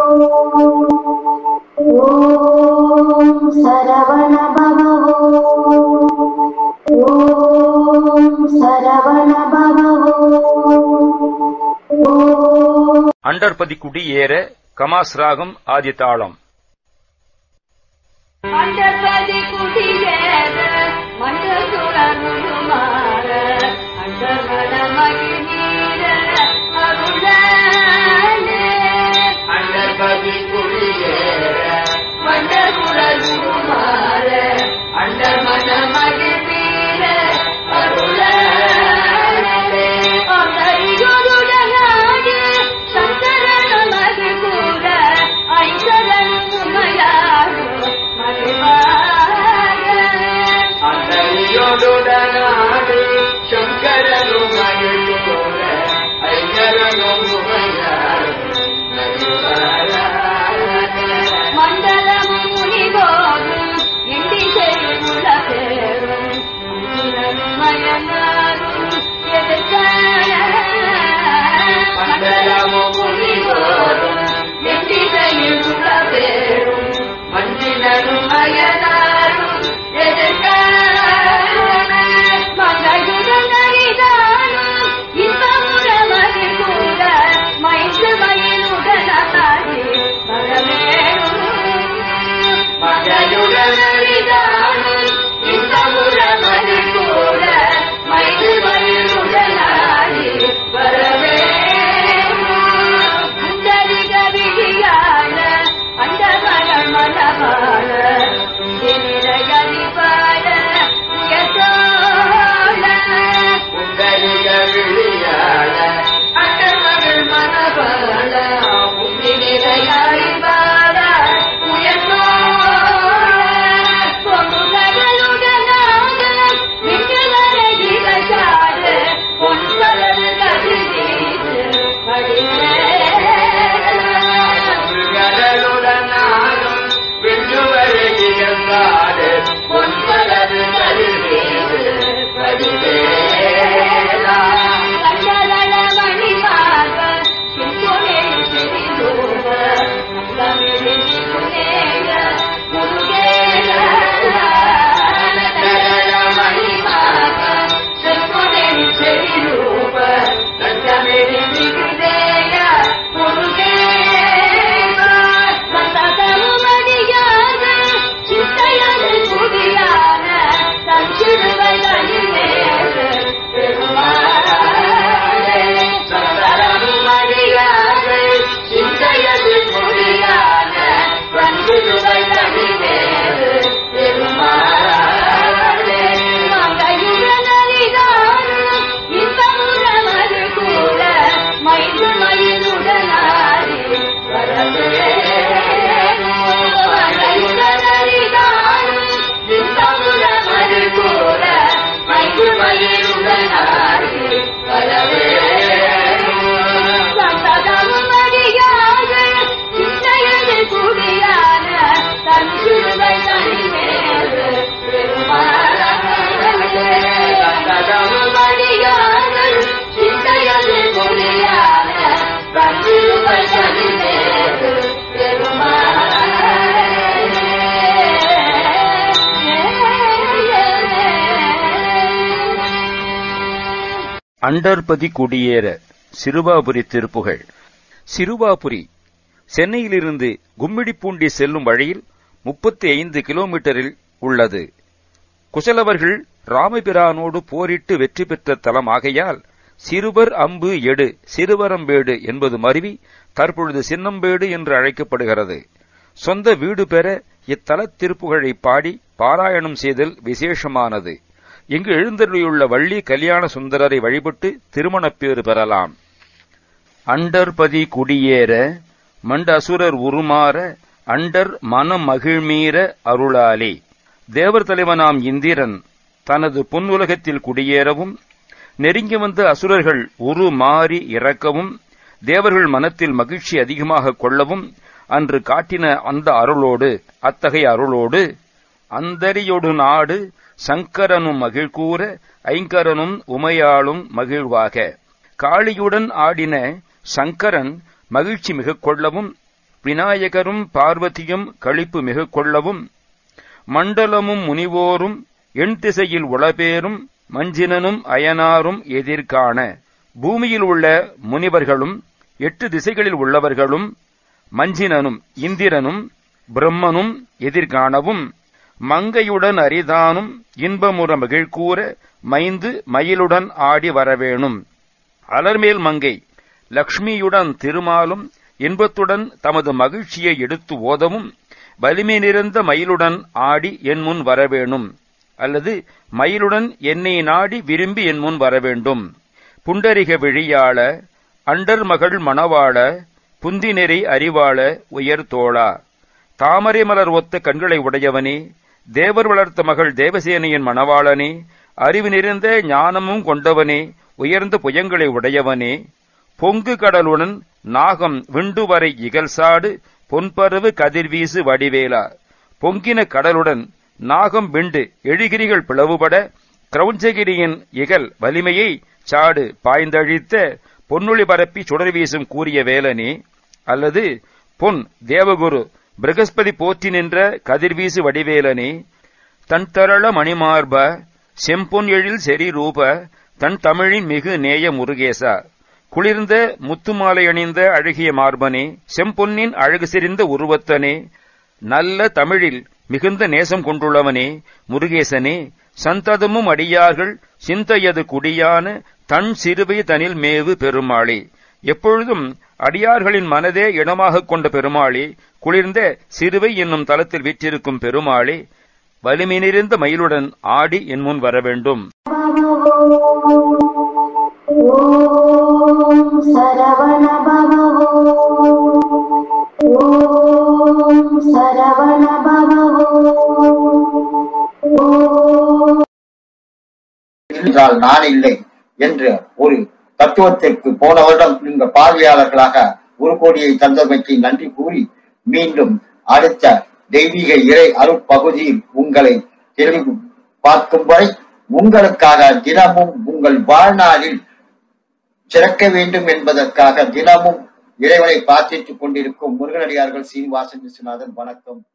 ஓம் சரவண பவ ஓம் சரவண பவ. அண்டர்பதி குடியேற கமாஸ் ராகம் ஆதி தாளம். அண்டர்பதி குடியேற மண்டசுரமுமார அண்டர்மன மகிழ்நீர அருளாலே. அண்டர்பதி குடியேற மண்டசுரமுமார அண்டர்மன மகிழ்நீர அருளாலே. அங்கரியுடனாடி சங்கரன் மகிழ்கூட ஐங்கரன் உமையாடும் மகிழ்வாக. அங்கரியுடனாடி சங்கரனும் மகிழ்கூட ஐங்கரனும் உமையாடும் மகிழ்வாக. மண்டலமும் முனிவோரும் இண்டி செய்யுள்ள பேரும் மயனாரும் எதிர்கால. மண்டலமும் முனிவோரும் இண்டி செய்யுள்ள பேரும் மஞ்சினரும் அயனாரும் எதிர்கால. மகளுடன் அரிதானும் இன்பமுற மகிழ்கூட மைந்து மயிலுடனாடி வரவேணும். மகளுடன் அரிதானும் இன்பமுற மகிழ்கூட மைந்து மயிலுடனாடி வரவேணும். அந்தரிக விழியாள அண்டமலர் மலபாள நிறையறிவாள உயர்த்தோள. உங்களிக விழியாள அண்டமகள் மனபாள நிறையறிவாள உயர்த்தோள. பொன்னுகளுடனாக விண்ணுவர இவசாட பொன்வரது கதிரீது கடலுடனாலும் விண்ணுவருகிறாடு பொன்பலது கருவேது பதிவேலா. கண்டலன மணிமாக சிந்துனேல் சிறிதூர தமிழில் சிந்துனேய முருகேல. கடல மணிமாக செம்பொனேல் செறிரூப லட்சமிழி மிகுதேய முருகேல. சந்ததமுமடியாக சிந்தையது குடியான தன் சிறுவை தனிமேல் பெருமாளே. சந்தரமுமடியாக சிந்தையது முடியான வந்திருவை தனிமேல் பெருமாளே. மங்கையுடனரிதானும் இன்பமுற மகிழ்கூட மைந்து மயிலுடனாடி வரவேணும். மங்கையுடனரிதானும் இன்பமுற மகிழ்கூட மைந்து மயிலுடனாடி வரவேணும். சந்ததமுமடியாக சிந்தையது குடியான தன் சிறுவை தனிமேல் பெருமாளே. சந்ததமுமடியாக சிந்தையது குடியான தன் சிறுவை தனிமேல் பெருமாளே. அண்டர்பதி குடியேற சிறுவாபுரி திருப்புகழ். சிறுவாபுரி சென்னையிலிருந்து கும்மிடிப்பூண்டி செல்லும் வழியில் 35 கிலோமீட்டரில் உள்ளது. குசலவர்கள் ராமபிரானோடு போரிட்டு வெற்றி பெற்ற தலமாகையால் சிறுவர் அம்பு எடு சிறுவரம்பேடு என்பது மருவி தற்பொழுது சின்னம்பேடு என்று அழைக்கப்படுகிறது. சொந்த வீடு பெற இத்தல திருப்புகழை பாடி பாராயணம் செய்தல் விசேஷமானது. இங்கு எழுந்தருளியுள்ள வள்ளி கல்யாண சுந்தரரை வழிபட்டு திருமணப்பேறு பெறலாம். அண்டர்பதி குடியேற மண்ட அசுரர் உருமாற அண்டர் மனம் மகிழ்மீற அருளாலே. தேவர் தலைவனாம் இந்திரன் தனது பொன்னுலகத்தில் குடியேறவும் நெருங்கி வந்த அசுரர்கள் உருமாறி இறக்கவும் தேவர்கள் மனத்தில் மகிழ்ச்சி அதிகமாக கொள்ளவும் அன்று காட்டின அந்த அருளோடு அத்தகைய அருளோடு அந்தரியொடு நாடு சங்கரனும் மகிழ்கூற ஐங்கரனும் உமையாளும் மகிழ்வாக. காளியுடன் ஆடின சங்கரன் மகிழ்ச்சி மிக கொள்ளவும் விநாயகரும் பார்வதியும் களிப்பு மிக கொள்ளவும் மண்டலமும் முனிவோரும் எண் திசையில் உளபேரும் மஞ்சினனும் அயனாரும் எதிர்காண பூமியில் உள்ள முனிவர்களும் 8 திசைகளில் உள்ளவர்களும் மஞ்சினனும் இந்திரனும் பிரம்மனும் எதிர்காணவும் மங்கையுடன் அரிதானும் இன்பமுற மகிழ்கூற மைந்து மயிலுடன் ஆடி வரவேணும். அலர்மேல் மங்கை லக்ஷ்மியுடன் திருமாலும் இன்பத்துடன் தமது மகிழ்ச்சியை எடுத்து ஓதவும் வலிமை நிறைந்த மயிலுடன் ஆடி என் முன் வரவேணும். அல்லது மயிலுடன் என்னை நாடி விரும்பி என் முன் வரவேண்டும். புண்டரிக விழியாள அண்டர் மகள் மணவாள புந்திநெறி அறிவாள உயர் தோளா தாமரை மலர் ஒத்த கண்களை உடையவனே தேவர் வளர்த்த மகள் தேவசேனையின் மணவாளனே அறிவு நிறைந்த ஞானமும் கொண்டவனே உயர்ந்த புயங்களை உடையவனே பொங்கு கடலுடன் நாகம் விண்டுவரை இகழ்சாடு பொன்பரவு கதிர்வீசு வடிவேலா பொங்கின கடலுடன் நாகம் விண்டு எழுகிரிகள் பிளவுபட கிரௌஞ்சகிரியின் இகல் வலிமையை சாடு பாய்ந்தழித்த பொன்னொளி பரப்பி சுடர் வீசும் கூறிய வேலனே. அல்லது பொன் தேவகுரு பிரகஸ்பதி போற்றி நின்ற கதிர்வீசு வடிவேலனே தன் தரள மணிமார்ப செம்பொன் எழில் செறி ரூப தன் தமிழின் மிகு நேய முருகேசா குளிர்ந்த முத்துமாலை அணிந்த அழகிய மார்பனே செம்பொன்னின் அழகு செறிந்த உருவத்தனே நல்ல தமிழில் மிகுந்த நேசம் கொண்டுள்ளவனே முருகேசனே சந்ததமும் அடியார்கள் சிந்தையது குடியான தன் சிறுவை தனில் மேவு பெருமாளே எப்பொழுதும் அடியார்களின் மனதே இடமாக கொண்ட பெருமாளே குளிர்ந்த சிறுவை என்னும் தலத்தில் வீற்றிருக்கும் பெருமாளே வலிமை நிறைந்த மயிலுடன் ஆடி என் முன் வரவேண்டும். ஓம் சரவண பவோ ஓம் சரவண பவோ என்றால் நான் இல்லை என்ற ஒரு தத்துவத்திற்கு போன வருடம் நீங்க பார்வையாளர்களாக 1 கோடியை தந்தமைக்கு நன்றி கூறி மீண்டும் அடுத்த தெய்வீக இறை அருட்பகுதியில் உங்களை தெளிவு பார்க்கும் வரை உங்களுக்காக தினமும் உங்கள் வாழ்நாளில் சிறக்க வேண்டும் என்பதற்காக தினமும் இறைவனை பிரார்த்தித்துக் கொண்டிருக்கும் முருகனடியார்கள் சீனிவாசன் விஸ்வநாதன். வணக்கம்.